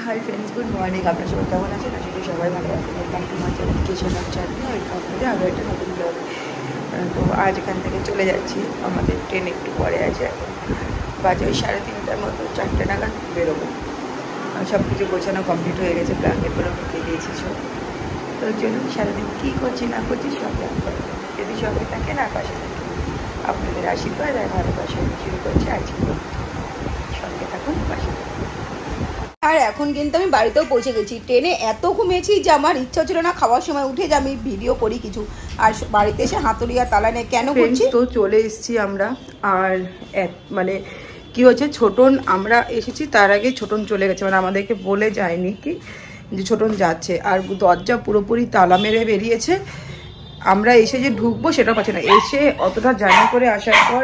Hi friends, good morning. আপনার সবাই কেমন আছেন? আশা করি সবাই ভালো আছেন। Welcome to my channel kitchen of chutney. Welcome করে আরও একটা নতুন ব্লগ। তো আজ এখান থেকে চলে যাচ্ছি, আমাদের ট্রেন একটু পরে আছে, এখন বাজে ওই 3:30টার মতো, 4টে নাগাদ বেরোবো। সব কিছু গোছানো কমপ্লিট হয়ে গেছে, ব্ল্যাঙ্কেটগুলো ঢুকে দিয়েছি সব। তো চলুন সারাদিন কী করছি না করছি সব জানবো, যদি সঙ্গে থাকে না পাশে থাকে। আপনাদের আশীর্বাদ আর ভালোবাসা শুরু করছি আজকে। সঙ্গে থাকুন, পাশে থাকুন। আর এখন কিন্তু আমি বাড়িতেও পৌঁছে গেছি। ট্রেনে এত ঘুমিয়েছি যে আমার ইচ্ছা ছিল না খাওয়ার সময় উঠে যে আমি ভিডিও করি কিছু। আর বাড়িতে এসে হাতুড়ি আর তালা নেই কেন করছি। তো চলে এসেছি আমরা। আর মানে কি হচ্ছে, ছোটন আমরা এসেছি তার আগে ছোটন চলে গেছে, মানে আমাদেরকে বলে যায়নি কি যে ছোটন যাচ্ছে। আর দরজা পুরোপুরি তালা মেরে বেরিয়েছে। আমরা এসে যে ঢুকবো সেটা পাচ্ছি না। এসে অতটা জার্নি করে আসার পর,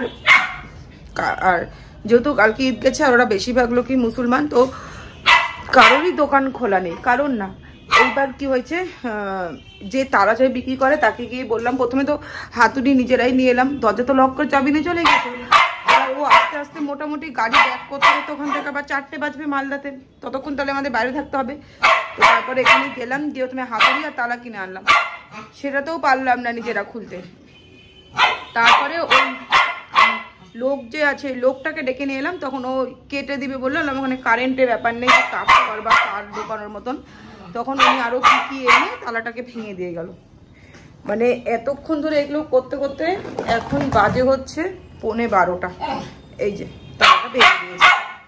আর যেহেতু কালকে ঈদ গেছে আর ওরা বেশিরভাগ লোকই মুসলমান, তো কারোরই দোকান খোলা নেই, কারণ না। এইবার কি হয়েছে, যে তালা চাবি বিক্রি করে তাকে গিয়ে বললাম, প্রথমে তো হাতুড়ি নিজেরাই নিয়ে এলাম, দরজা তো লক করে চাবি নিয়ে চলে গেছে। ও আস্তে আস্তে মোটামুটি গাড়ি ব্যাক করতে করতে ওখান থেকে আবার 4টে বাজবে মালদাতে, ততক্ষণ তাহলে আমাদের বাইরে থাকতে হবে। তো তারপরে এখানে গেলাম, দিয়ে তুমি হাতুড়ি আর তালা কিনে আনলাম, সেটাতেও পারলাম না নিজেরা খুলতে। তারপরে ওই লোক যে আছে লোকটাকে ডেকে নিয়ে এলাম, তখন ও কেটে দিবে বললো। ওখানে কারেন্টের ব্যাপার নেই, কাপ বা তার দোকানের মতন। তখন উনি আরও কি এনে তালাটাকে ভেঙে দিয়ে গেল। মানে এতক্ষণ ধরে এগুলো করতে করতে এখন বাজে হচ্ছে 11:15। এই যে তালাটা ভেঙে দিয়েছে।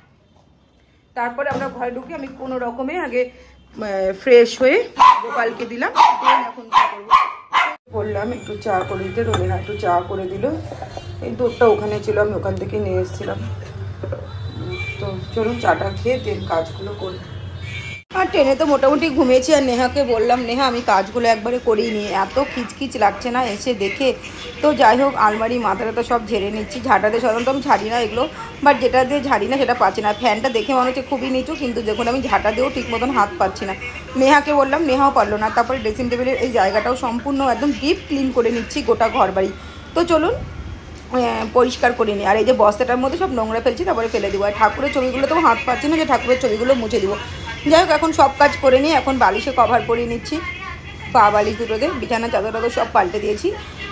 তারপরে আমরা ঘরে ঢুকে আমি কোনো রকমে আগে ফ্রেশ হয়ে গোপালকে দিলাম। এখন কি করবো বললাম, একটু চা করে দিতে। রবিনা একটু চা করে দিল। এই দুধটা ওখানে ছিল, আমি ওখান থেকে নিয়ে এসেছিলাম। তো চলুন চাটা খেয়ে দেন কাজগুলো করি। আর ট্রেনে তো মোটামুটি ঘুমিয়েছি। আর নেহাকে বললাম, নেহা আমি কাজগুলো একবারে করেই নিই, এত খিচখিচ লাগছে না এসে দেখে। তো যাই হোক, আলমারি মাথাটা তো সব ঝেড়ে নিচ্ছি। ঝাঁটাতে সাধারণত আমি ঝাড়ি না এগুলো, বাট যেটা দিয়ে ঝাড়ি না সেটা পাচ্ছি না। ফ্যানটা দেখে মনে হচ্ছে খুবই নিচু, কিন্তু দেখুন আমি ঝাঁটা দিয়েও ঠিক মতন হাত পাচ্ছি না। নেহাকে বললাম, নেহাও পারলো না। তারপরে ড্রেসিং টেবিলের এই জায়গাটাও সম্পূর্ণ একদম ডিপ ক্লিন করে নিচ্ছি, গোটা ঘর বাড়ি। তো চলুন পরিষ্কার করে নিই। আর এই যে বস্তাটার মধ্যে সব নোংরা ফেলছি, তারপরে ফেলে দেবো। আর ঠাকুরের ছবিগুলো তো হাত পাচ্ছি না যে ঠাকুরের ছবিগুলো মুছে দেবো। যাই হোক, এখন সব কাজ করে নিই। এখন বালিশে কভার পরিয়ে নিচ্ছি, পা বালিশ দুটোতে। বিছানা চাদরটা তো সব পাল্টে দিয়েছি।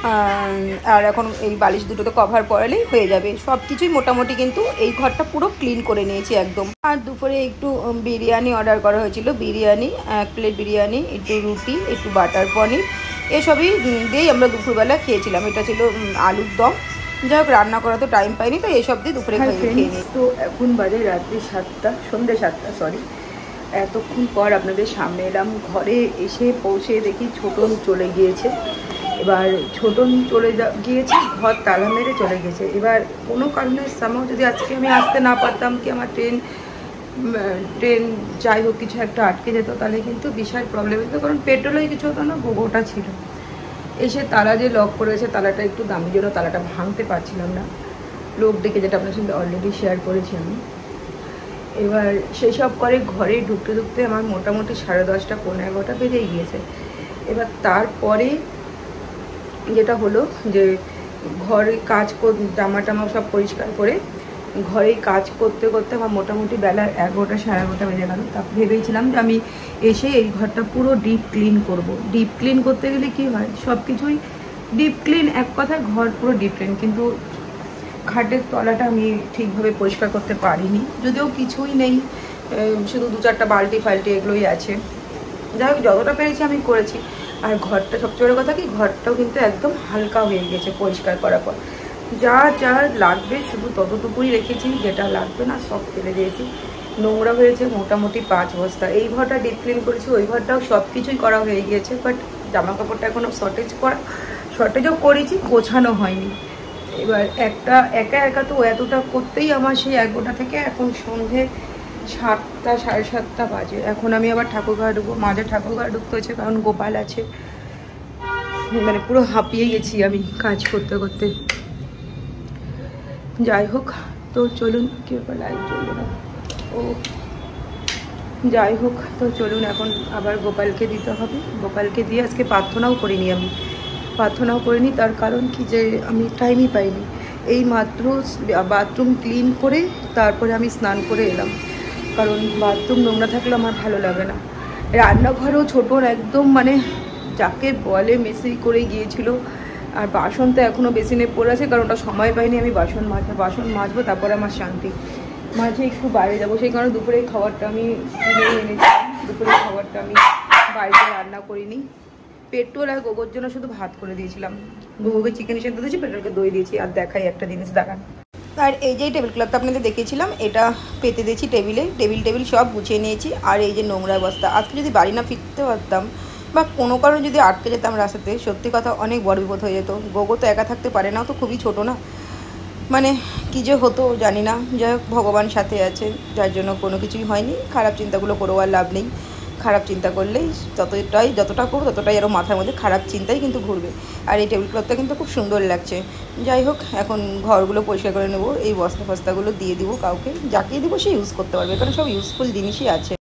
আর এখন এই বালিশ দুটোতে কভার পরালেই হয়ে যাবে। সব কিছুই মোটামুটি কিন্তু এই ঘরটা পুরো ক্লিন করে নিয়েছি একদম। আর দুপুরে একটু বিরিয়ানি অর্ডার করা হয়েছিল। বিরিয়ানি, 1 প্লেট বিরিয়ানি, একটু রুটি, একটু বাটার পনির, এসবই দিয়েই আমরা দুপুরবেলা খেয়েছিলাম। এটা ছিল আলুর দম। যাই হোক, রান্না করা তো টাইম পাইনি, তো এসব দিয়ে দুপুরে খেয়ে নিই। তো এখন বাজে রাত্রি 7টা, সন্ধ্যে 7টা সরি। এতক্ষণ পর আপনাদের সামনে এলাম। ঘরে এসে পৌঁছে দেখি ছোটন চলে গিয়েছে। এবার ছোটন চলে গিয়েছে, ঘর তালা মেরে চলে গেছে। এবার কোনো কারণে সামাও যদি আজকে আমি আসতে না পারতাম, কি আমার ট্রেন যাই হোক কিছু একটা আটকে যেত, তাহলে কিন্তু বিশাল প্রবলেম হতো। কারণ পেট্রোলেই কিছু হতো না, গোটা ছিল। এসে তালা যে লক করেছে, তালাটা একটু দামি জন্য তালাটা ভাঙতে পারছিলাম না, লোক ডেকে, যেটা আপনার সঙ্গে অলরেডি শেয়ার করেছি আমি। এবার সেই সব করে ঘরে ঢুকতে ঢুকতে আমার মোটামুটি 10:30 পৌনে 11টা বেজে গিয়েছে। এবার তারপরে যেটা হলো যে ঘরে কাজ জামা টামা সব পরিষ্কার করে ঘরেই কাজ করতে করতে আমার মোটামুটি বেলা 11টা সাড়ে 11টা বেজে গেল। তা ভেবেছিলাম যে আমি এসে এই ঘরটা পুরো ডিপ ক্লিন করব। ডিপ ক্লিন করতে গেলে কি হয়, সব কিছুই ডিপ ক্লিন, এক কথায় ঘর পুরো ডিপ ক্লিন, কিন্তু খাটের তলাটা আমি ঠিকভাবে পরিষ্কার করতে পারিনি। যদিও কিছুই নেই, শুধু 2-4টা বালতি ফাল্টি এগুলোই আছে। যাই হোক, যতটা পেরেছি আমি করেছি। আর ঘরটা সবচেয়ে বড় কথা কি, ঘরটাও কিন্তু একদম হালকা হয়ে গেছে পরিষ্কার করার পর। যা যা লাগবে শুধু ততটুকুই রেখেছি, যেটা লাগবে না সব ফেলে দিয়েছি। নোংরা হয়েছে মোটামুটি 5 বস্তা। এই ঘরটা ডিপ ক্লিন করেছি, ওই ঘরটাও সব কিছুই করা হয়ে গিয়েছে, বাট জামা কাপড়টা এখনও শর্টেজও করেছি, গোছানো হয়নি। এবার একা একা তো এতটা করতেই আমার সেই 11টা থেকে এখন সন্ধে 7টা সাড়ে 7টা বাজে। এখন আমি আবার ঠাকুরঘরে ঢুকবো। মাঝে ঠাকুরঘরে ঢুকতে হচ্ছে, কারণ গোপাল আছে। মানে পুরো হাঁপিয়ে গেছি আমি কাজ করতে করতে। যাই হোক, তো চলুন, কি ব্যাপার লাইট জ্বলবে না, ও যাই হোক, তো চলুন এখন আবার গোপালকে দিতে হবে। গোপালকে দিয়ে আজকে প্রার্থনাও করিনি আমি, তার কারণ কি, যে আমি টাইমই পাইনি। এই মাত্র বাথরুম ক্লিন করে তারপরে আমি স্নান করে এলাম। কারণ বাথরুম নোংরা থাকলে আমার ভালো লাগে না। রান্নাঘরেও ছোটোর একদম মানে যাকে বলে মেসি করে গিয়েছিল। আর বাসন তো এখনও বেসিনে পড়ে আছে, কারণ ওটা সময় পাইনি আমি বাসন মাজবো, তারপরে আমার শান্তি। মাঝে একটু বাইরে যাবো, সেই কারণে দুপুরের খাবারটা আমি কিনে এনেছিলাম। দুপুরের খাবারটা আমি বাড়িতে রান্না করিনি। পেট্রোল আর গোগোর জন্য শুধু ভাত করে দিয়েছিলাম। গোগোকে চিকেন সেদ্ধ দিয়েছি, পেট্রোলকে দই দিয়েছি। আর দেখাই একটা জিনিস দেখান। আর এই যে টেবিল ক্লথটা আপনাদের দেখিয়েছিলাম, এটা পেতে দিয়েছি টেবিলে। টেবিল সব গুছিয়ে নিয়েছি। আর এই যে নোংরা বস্তা, আজকে যদি বাড়ি না ফিরতে পারতাম বা কোনো কারণে যদি আটকে যেতাম রাস্তাতে, সত্যি কথা অনেক বড় বিপদ হয়ে যেত। গোগো তো একা থাকতে পারে না, তো খুবই ছোট না, মানে কী যে হতো জানি না। যাই হোক, ভগবান সাথে আছে, যার জন্য কোনো কিছুই হয়নি। খারাপ চিন্তাগুলো করেও আর লাভ নেই। খারাপ চিন্তা করলেই যতটা করবো ততটাই আরও মাথার মধ্যে খারাপ চিন্তাই কিন্তু ঘুরবে। আর এই টেবিল ক্লথটা কিন্তু খুব সুন্দর লাগছে। যাই হোক, এখন ঘরগুলো পরিষ্কার করে নেবো। এই বস্তাগুলো দিয়ে দিব কাউকে, যাকে দিব সে ইউজ করতে পারবে, কারণ সব ইউজফুল জিনিসই আছে।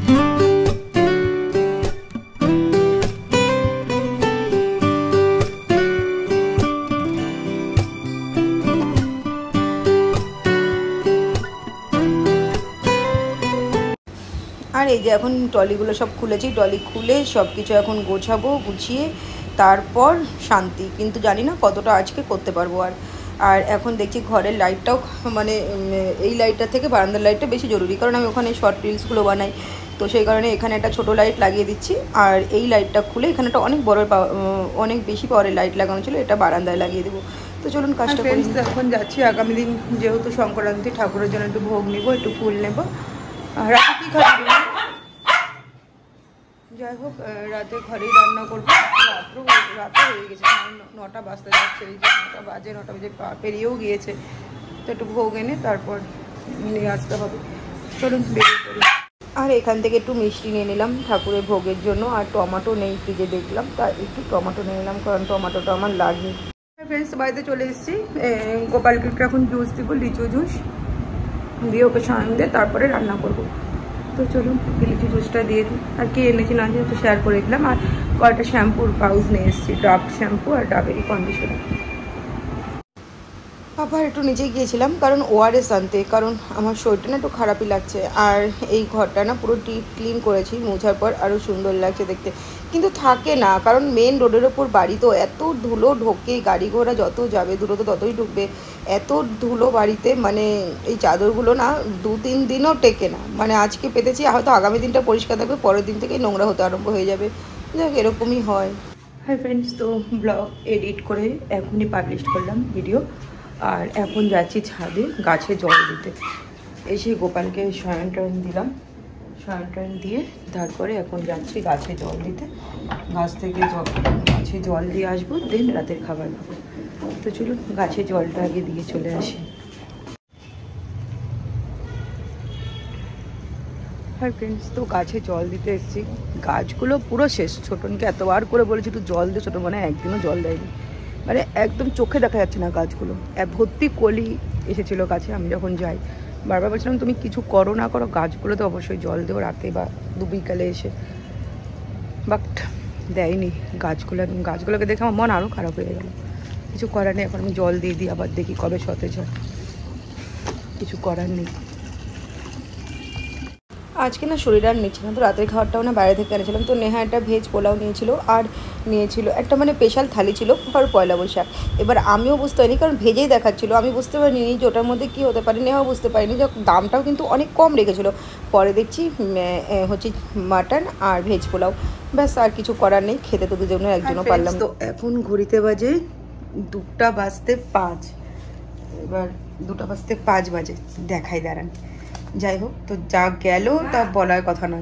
আর এই যে এখন ট্রলিগুলো সব খুলেছি, ট্রলি খুলে সব কিছু এখন গোছাবো, গুছিয়ে তারপর শান্তি। কিন্তু জানি না কতটা আজকে করতে পারবো। আর এখন দেখছি ঘরের লাইটটাও, মানে এই লাইটটা থেকে বারান্দার লাইটটা বেশি জরুরি, কারণ আমি ওখানে শর্ট রিলসগুলো বানাই। তো সেই কারণে এখানে একটা ছোটো লাইট লাগিয়ে দিচ্ছি। আর এই লাইটটা খুলে এখানে একটা অনেক বেশি পাওয়ারের লাইট লাগানো ছিল, এটা বারান্দায় লাগিয়ে দেবো। তো চলুন কাজটা করি। এখন যাচ্ছি, আগামী দিন যেহেতু সংক্রান্তি, ঠাকুরের জন্য একটু ভোগ নেবো, একটু ফুল নেবো। আর রাতে কী খাবি? যাই হোক, রাতে ঘরেই রান্না করবো। রাতে হয়ে গেছে, 9টা বাজতে যাচ্ছে। এই যে 9টা বাজে পেরিয়েও গিয়েছে। তো একটু ভোগ এনে তারপর নিয়ে আসতে হবে। চলুন বেরিয়ে পড়ি। আর এখান থেকে একটু মিষ্টি নিয়ে নিলাম ঠাকুরের ভোগের জন্য। আর টমেটো নেই ফ্রিজে, দেখলাম, তাই একটু টমেটো নিয়ে নিলাম, কারণ টমেটোটা আমার লাগে। ফ্রেন্ডস, বাড়িতে চলে এসেছি। গোপালকে এখন জুস দিব, লিচু জুস দিয়ে ওকে সায়ন দিয়ে তারপরে রান্না করবো। তো চলুন লিচু জুসটা দিয়ে দিই। আর কি এনেছি না যেহেতু শেয়ার করে দিলাম। আর কয়েকটা শ্যাম্পুর পাউচ নিয়ে এসেছি, ডাব শ্যাম্পু আর ডাবেরি কন্ডিশনার। আবার একটু নিচে গিয়েছিলাম কারণ ওআরএস আনতে, কারণ আমার শরীরটা না একটু খারাপই লাগছে। আর এই ঘরটা না পুরো ডিপ ক্লিন করেছি, মোছার পর আরও সুন্দর লাগছে দেখতে। কিন্তু থাকে না, কারণ মেন রোডের ওপর বাড়ি, তো এত ধুলো ঢোকে, গাড়ি ঘোড়া যত যাবে ধুলো তো ততই ঢুকবে। এত ধুলো বাড়িতে, মানে এই চাদরগুলো না 2-3 দিনও টেকে না। মানে আজকে পেতেছি, হয়তো আগামী দিনটা পরিষ্কার থাকবে, পরের দিন থেকেই নোংরা হতে আরম্ভ হয়ে যাবে। যাক, এরকমই হয়। হাই ফ্রেন্ডস, তো ব্লগ এডিট করে এখনই পাবলিশ করলাম ভিডিও। আর এখন যাচ্ছি ছাদে গাছে জল দিতে। এসে গোপালকে শয়ন টয়ন দিলাম, শয়ন টয়ন দিয়ে তারপরে এখন যাচ্ছি গাছে জল দিতে। গাছে জল দিয়ে আসবো, দেন রাতের খাবার খাবো। তো চলুন গাছে জলটা আগে দিয়ে চলে আসি। আর ফ্রেন্ডস, তো গাছে জল দিতে এসেছি। গাছগুলো পুরো শেষ। ছোটনকে এতবার করে বলেছি একটু জল দিয়ে, ছোটো মানে একদিনও জল দেয়নি। মানে একদম চোখে দেখা যাচ্ছে না গাছগুলো, ভর্তি কলি এসেছিলো গাছে। আমি যখন যাই বারবার বলছিলাম তুমি কিছু করো না করো, গাছগুলো তো অবশ্যই জল দেবো রাতে বা বিকালে এসে, বাট দেয়নি গাছগুলো। গাছগুলোকে দেখে আমার মন আরও খারাপ হয়ে গেল। কিছু করার নেই, এখন আমি জল দিয়ে দিই, আবার দেখি কবে সতেজ হয়। কিছু করার নেই। আজকে না শরীর আর নিচ্ছে না, তো রাতের খাবারটাও না বাইরে থেকে এনেছিলাম। তো নেহা একটা ভেজ পোলাও নিয়েছিল, আর নিয়েছিল একটা মানে স্পেশাল থালি ছিল আর পয়লা বৈশাখ। এবার আমিও বুঝতে পারিনি, কারণ ভেজেই দেখাচ্ছিলো, আমি বুঝতে পারিনি যে ওটার মধ্যে কী হতে পারে। নেহাও বুঝতে পারিনি, যে দামটাও কিন্তু অনেক কম রেখেছিলো। পরে দেখছি হচ্ছে মাটন আর ভেজ পোলাও, ব্যাস। আর কিছু করার নেই, খেতে তো দুজনের একজনও পারলাম। তো এখন ঘড়িতে বাজে 2টা বাজতে 5। এবার 2টা বাজতে 5 বাজে, দেখাই দাঁড়ান। যাই হোক, তো যা গেল তা বলার কথা নয়।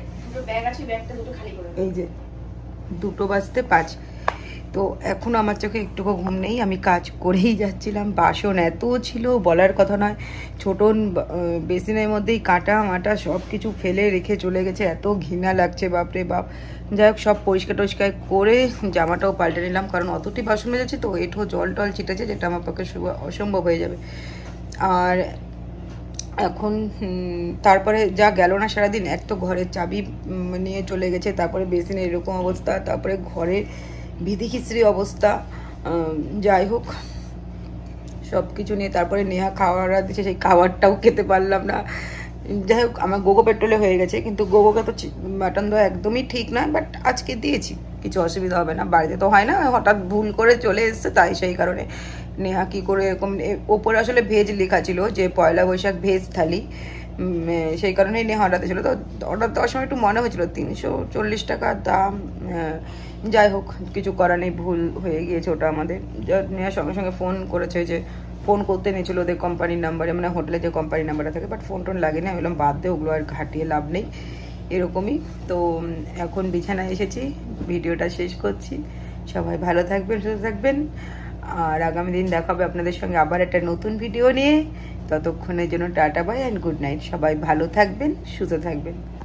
এই যে 2টো বাজতে 5, তো এখন আমার চোখে একটুকু ঘুম নেই। আমি কাজ করেই যাচ্ছিলাম। বাসন এত ছিল বলার কথা নয়। ছোটন বেসিনের মধ্যেই কাঁটা মাটা সব কিছু ফেলে রেখে চলে গেছে, এত ঘৃণা লাগছে বাপরে বাপ। যাই হোক, সব পরিষ্কার টরিষ্কার করে জামাটাও পাল্টে নিলাম, কারণ অতটি বাসন মেজেছে তো এঁঠো জল টল ছিটেছে, যেটা আমার পক্ষে অসম্ভব হয়ে যাবে। আর এখন তারপরে যা গেল না সারাদিন, এক তো ঘরের চাবি নিয়ে চলে গেছে, তারপরে বেসিনের এরকম অবস্থা, তারপরে ঘরে বিধিখিস্ত্রি অবস্থা। যাই হোক, সব কিছু নিয়ে তারপরে নেহা খাওয়ার দিচ্ছে, সেই খাবারটাও খেতে পারলাম না। যাই হোক আমার গোগো পেট্রোলে হয়ে গেছে, কিন্তু গোগোকে তো মাটন দেওয়া একদমই ঠিক না, বাট আজকে দিয়েছি, কিছু অসুবিধা হবে না। বাড়িতে তো হয় না, হঠাৎ ভুল করে চলে এসছে, তাই সেই কারণে নেহা কী করে এরকম ওপরে আসলে ভেজ লেখা ছিল যে পয়লা বৈশাখ ভেজ থালি, সেই কারণেই নেহা অর্ডার দিয়েছিলো। তো অর্ডার দেওয়ার সময় একটু মনে হয়েছিল 340 টাকার দাম, যাই হোক কিছু করার নেই, ভুল হয়ে গিয়েছে ওটা আমাদের। নেহা সঙ্গে সঙ্গে ফোন করেছে, যে ফোন করতে নিয়েছিল ওদের কোম্পানির নাম্বারে, মানে হোটেলে যে কোম্পানির নাম্বারটা থাকে, বাট ফোন টোন লাগেনি। আমি বললাম বাদ দে, ওগুলো আর ঘাটিয়ে লাভ নেই, এরকমই। তো এখন বিছানায় এসেছি, ভিডিওটা শেষ করছি। সবাই ভালো থাকবেন, সুস্থ থাকবেন, আর আগামী দিন দেখা হবে আপনাদের সঙ্গে আবার একটা নতুন ভিডিও নিয়ে। ততক্ষণের জন্য tata bye and good night. সবাই ভালো থাকবেন, সুস্থ থাকবেন।